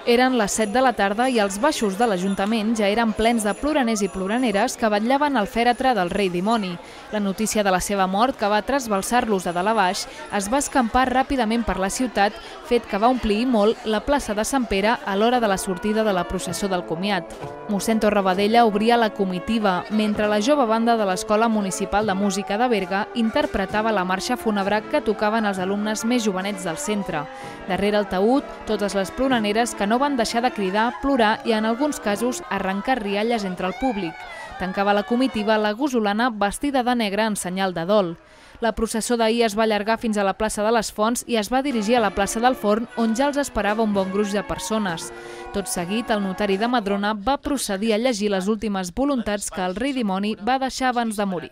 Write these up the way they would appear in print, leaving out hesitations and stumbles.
Eren les 7 de la tarda i els baixos de l'Ajuntament ja eren plens de ploraners i ploraneres que vetllaven al fèretre del rei dimoni. La notícia de la seva mort, que va trasbalsar-los de dalt a baix, es va escampar ràpidament per la ciutat, fet que va omplir molt la plaça de Sant Pere a l'hora de la sortida de la processó del comiat. Mossèn Torrabadella obria la comitiva, mentre la jove banda de l'Escola Municipal de Música de Berga interpretava la marxa fúnebre que tocaven els alumnes més jovenets del centre. Darrere el taüt, totes les ploraneres que no van deixar de cridar, plorar i, en alguns casos, arrencar rialles entre el públic. Tancava la comitiva la gosolana vestida de negre en senyal de dol. La processó d'ahir es va allargar fins a la plaça de les Fonts i es va dirigir a la plaça del Forn, on ja els esperava un bon gruix de persones. Tot seguit, el notari de Madrona va procedir a llegir les últimes voluntats que el rei dimoni va deixar abans de morir.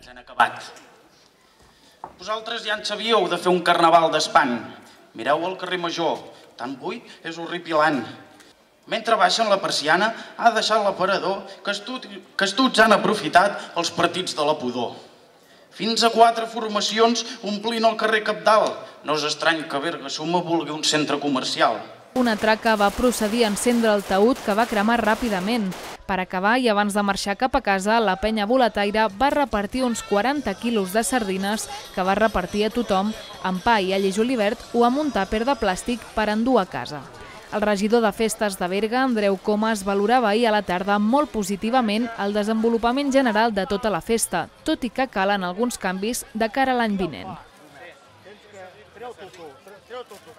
Vosaltres ja en sabíeu de fer un carnaval d'espant. Mireu al carrer Major, tan buit és horripilant. Mentre baixen la persiana, ha deixat l'aparador que estuts han aprofitat els partits de la pudor. Fins a 4 formacions omplint el carrer Cabdal. No és estrany que Berga Suma vulgui un centre comercial. Una traca va procedir a encendre el taüt, que va cremar ràpidament. Per acabar, i abans de marxar cap a casa, la penya boletaire va repartir uns 40 quilos de sardines que va repartir a tothom amb pa i all i julivert o amb un tàper de plàstic per endur a casa. El regidor de Festes de Berga, Andreu Comas, valorava ahir a la tarda molt positivament el desenvolupament general de tota la festa, tot i que calen alguns canvis de cara a l'any vinent.